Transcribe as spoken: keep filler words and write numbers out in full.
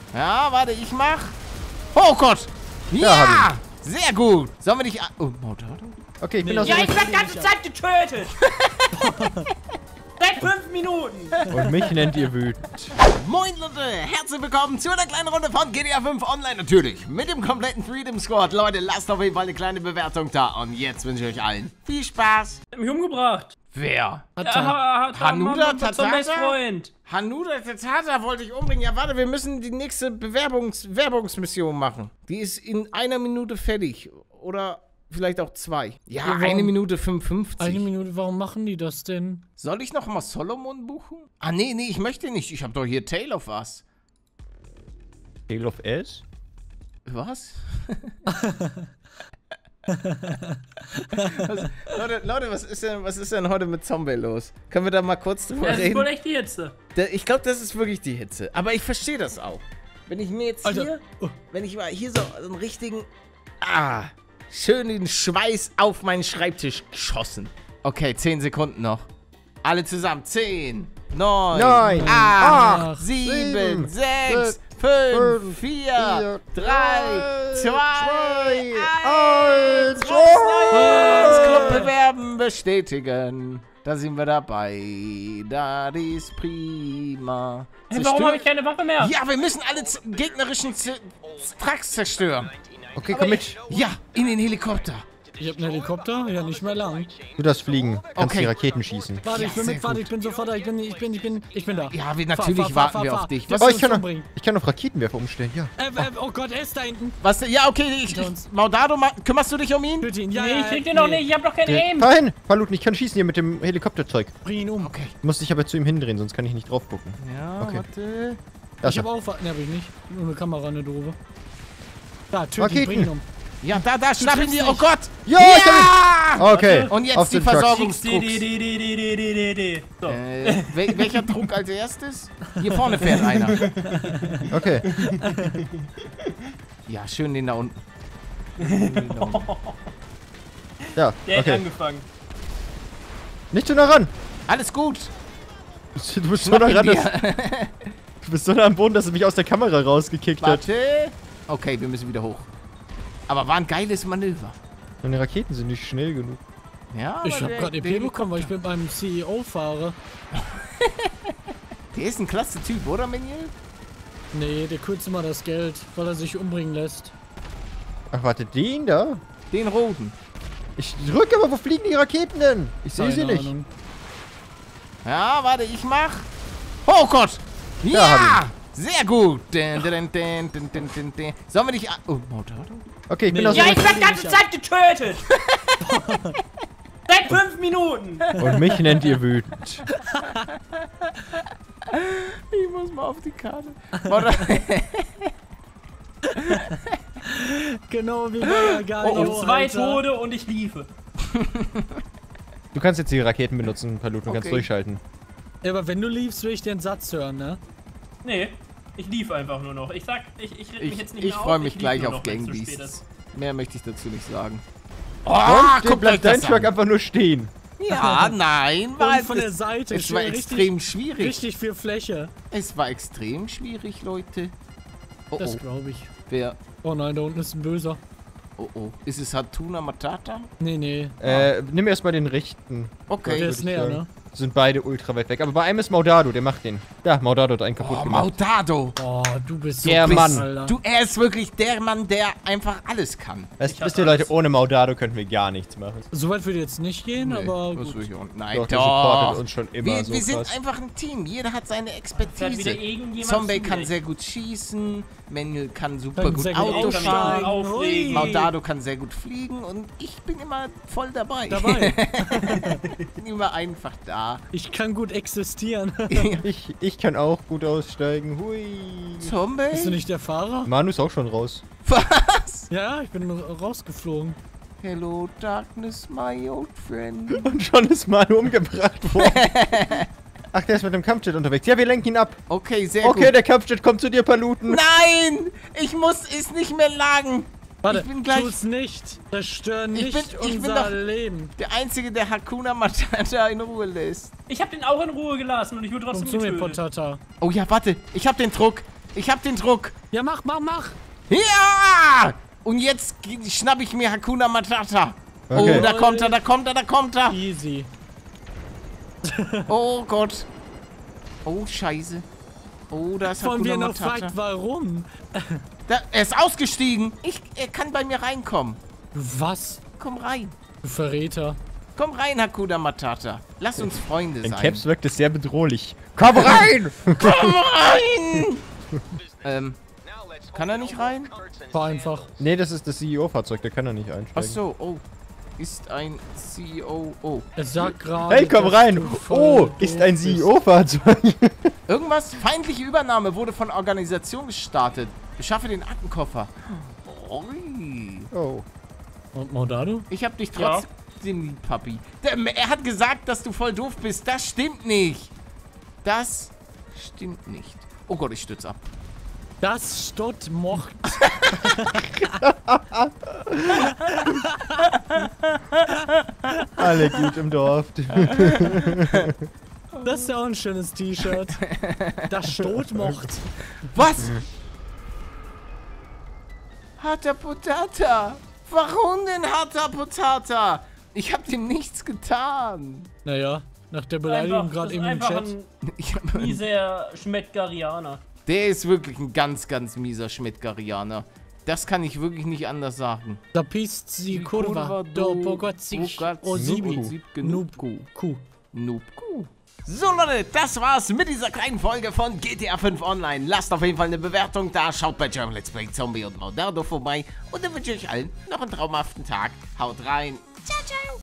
Ja, warte, ich mach. Oh Gott. Ja, ja sehr gut. Sollen wir dich... Oh, Maudado? Okay, ich bin nee. aus Ja, ich werde die ganze Zeit getötet. Seit fünf Minuten. Und mich nennt ihr wütend. Moin Leute, herzlich willkommen zu einer kleinen Runde von G T A fünf Online natürlich. Mit dem kompletten Freedom Squad. Leute, lasst auf jeden Fall eine kleine Bewertung da. Und jetzt wünsche ich euch allen viel Spaß. Ich hab mich umgebracht. Wer? Ja, Hanuda Tatata? Freund. Hanuda Tatata wollte ich umbringen. Ja, warte, wir müssen die nächste Bewerbungs Werbungsmission machen. Die ist in einer Minute fertig. Oder vielleicht auch zwei. Ja, ja eine Minute fünfundfünfzig. Eine Minute, warum machen die das denn? Soll ich noch mal Solomon buchen? Ah, nee, nee, ich möchte nicht. Ich habe doch hier Tale of Us. Tale of S? Was? was, Leute, Leute, was ist denn, was ist denn heute mit Zombie los? Können wir da mal kurz drüber das reden? Das ist wohl echt die Hitze. Der, ich glaube, das ist wirklich die Hitze. Aber ich verstehe das auch. Wenn ich mir jetzt Alter. hier, Oh. wenn ich mal hier so einen richtigen, ah, schön den Schweiß auf meinen Schreibtisch geschossen. Okay, zehn Sekunden noch. Alle zusammen. zehn, neun, neun, acht, sieben, sieben, sechs, fünf, vier, drei, zwei, eins. Das Club bewerben, bestätigen. Da sind wir dabei. Das ist prima. Hey, warum habe ich keine Waffe mehr? Ja, wir müssen alle gegnerischen Trucks zerstören. Okay, komm mit. Ja, in den Helikopter. Ich hab einen Helikopter? Ja, nicht mehr lang. Du darfst fliegen. Kannst Okay. die Raketen schießen. Warte, ich Ja, bin sehr mit, warte, gut. ich bin sofort da. Ich bin, ich bin, ich bin, ich bin da. Ja, wir, Fahr, natürlich fahr, warten fahr, wir fahr, auf dich. fahr. Was, Oh, Lass ich kann, uns noch, umbringen. ich kann auf Raketenwerfer umstellen, ja. Äh, äh, oh Gott, er ist da hinten. was, ja, okay, ich, ich, Maudado, ma, kümmerst du dich um ihn? Töte ihn. Ja, Nee, ja, ich krieg den nee. noch nicht. Ich hab doch kein Aim. Fahr hin! Paluten, ich kann schießen hier mit dem Helikopterzeug. Bring ihn um. Okay. Du musst dich aber zu ihm hindrehen, sonst kann ich nicht drauf gucken. Ja, Okay. warte. Da ist Ich hab er. auch... Ne, hab ich nicht. Nur eine Kamera, eine doofe. Da, töte ihn, Raketen. bring ihn um. Ja, da, da, schnapp ihn triffst dir. Oh nicht. Gott. Ja, ich hab ihn. Okay. Und jetzt auf die den Truck. Versorgungstrucks. So. Äh, wel welcher Druck als erstes? Hier vorne fährt einer. Okay. Ja, schön den da unten. Den da unten. Ja, Der hat okay. angefangen. Nicht zu nah ran. Alles gut. Du bist so Schnapp nah ihn ran, dass, dir. du bist so nah am Boden, dass er mich aus der Kamera rausgekickt hat. Warte. Okay, wir müssen wieder hoch. Aber war ein geiles Manöver. Meine Raketen sind nicht schnell genug. Ja, Ich aber hab der- grad E der P bekommen, weil ich mit meinem C E O fahre. Der ist ein klasse Typ, oder, Meniel? Nee, der kürzt immer das Geld, weil er sich umbringen lässt. Ach, warte, den da? Den roten. Ich drücke, aber wo fliegen die Raketen denn? Ich sehe sie Keine nicht. Ahnung. Ja, warte, ich mach. Oh Gott! Ja! hab Sehr gut! Dun, dun, dun, dun, dun, dun, dun. Sollen wir dich... a- Oh, Maudado? Okay, ich bin Nee. aus Ja, der ich werde die ganze Zeit getötet. Seit fünf Minuten. Und mich nennt ihr wütend. Ich muss mal auf die Karte. Maudado. Genau wie bei Galio, Oh, Zwei Alter. Tode und ich liefe. Du kannst jetzt die Raketen benutzen, Paluten, du kannst Okay. durchschalten. Ja, aber wenn du liebst, will ich den Satz hören, ne? Nee, ich lief einfach nur noch. Ich sag, ich, ich reg mich Ich, jetzt nicht ich mehr auf. freue mich lief gleich nur auf noch, wenn's zu spät Gangbeasts. ist. Mehr möchte ich dazu nicht sagen. Und Oh, steht, bleibt dein das Truck an. einfach nur stehen. Ja, nein, war Und von der es, Seite. es war schön extrem richtig, schwierig. richtig viel Fläche. Es war extrem schwierig, Leute. Oh, Das oh. glaube ich. Wer? Oh nein, da unten ist ein Böser. Oh, oh. Ist es Hatuna Matata? Nee, nee. Äh, nimm erstmal den rechten. Okay. Der ist näher, ne? Sind beide ultra weit weg. Aber bei einem ist Maudado, der macht den. Da, Maudado hat einen kaputt Oh, gemacht. Maudado. Oh, du bist so Der Biss, Mann. Alter. Du, er ist wirklich der Mann, der einfach alles kann. Weißt, Ich hab wisst ihr, Leute, alles. ohne Maudado könnten wir gar nichts machen. So weit würde jetzt nicht gehen, aber das gut. will ich auch- Nein, Doch, doch. der supportet uns schon immer wir so wir sind krass. einfach ein Team. Jeder hat seine Fährt wieder Expertise. irgendjemand Zombie zu kann mir. sehr gut schießen. Manuel kann super Kann gut sehr gut Auto Auto fahren. fahren. Aufregen. Maudado kann sehr gut fliegen und ich bin immer voll dabei. Dabei. Ich bin immer einfach da. Ich kann gut existieren. Ich, ich kann auch gut aussteigen. Hui. Zombie? Bist du nicht der Fahrer? Manu ist auch schon raus. Was? Ja, ich bin rausgeflogen. Hello, Darkness, my old friend. Und schon ist Manu umgebracht worden. Ach, der ist mit dem Kampfjet unterwegs. Ja, wir lenken ihn ab. Okay, sehr Okay, gut. der Kampfjet kommt zu dir, Paluten. Nein! Ich muss es nicht mehr lagen. Warte, Ich bin gleich- tu's nicht. Zerstör Ich nicht bin- ich bin unser doch- Leben. Der Einzige, der Hakuna Matata in Ruhe lässt. Ich hab den auch in Ruhe gelassen und ich wurde Komm trotzdem zu mir, getötet. Potata. Oh ja, warte. Ich hab den Druck. Ich hab den Druck. Ja, mach, mach, mach. Ja! Und jetzt schnapp ich mir Hakuna Matata. Okay. Oh, da kommt er, da kommt er, da kommt er. Easy. Oh Gott. Oh, scheiße. Oh, da ist Wollen Hakuna wir noch Matata. fight, warum? Da, er ist ausgestiegen. Ich, er kann bei mir reinkommen. Was? Komm rein. Du Verräter. Komm rein, Hakuna Matata. Lass uns Freunde In sein. Caps wirkt es sehr bedrohlich. Komm rein! Komm rein! ähm, kann er nicht rein? War einfach. Nee, das ist das C E O-Fahrzeug, der kann da nicht einsteigen. Ach so, oh. Ist ein C E O. Oh. Es sagt gerade. Hey, komm dass rein! du voll Oh, doof ist ein C E bist. O-Fahrzeug. Irgendwas? Feindliche Übernahme wurde von Organisation gestartet. Beschaffe den Aktenkoffer. Ui. Oh. Und Maudado? Ich hab dich trotzdem lieb, Papi. Der, er hat gesagt, dass du voll doof bist. Das stimmt nicht. Das stimmt nicht. Oh Gott, ich stürze ab. Das Stott mocht. Alle gut im Dorf. Das ist ja auch ein schönes T-Shirt. Das Stott mocht. Was? Harter Potata. Warum denn Harter Potata? Ich hab dem nichts getan. Naja, nach der Beleidigung Einfach, gerade das eben ist im einfach Chat. ein Ich hab, mieser Schmettgarianer. der ist wirklich ein ganz, ganz mieser Schmidt-Garianer. Das kann ich wirklich nicht anders sagen. Zapisci kurwa do pogocich osibi Nubku. Ku. Nubku. So Leute, das war's mit dieser kleinen Folge von G T A fünf Online. Lasst auf jeden Fall eine Bewertung da, schaut bei German Let's Play Zombie und Maudado vorbei und dann wünsche ich euch allen noch einen traumhaften Tag. Haut rein. Ciao, ciao.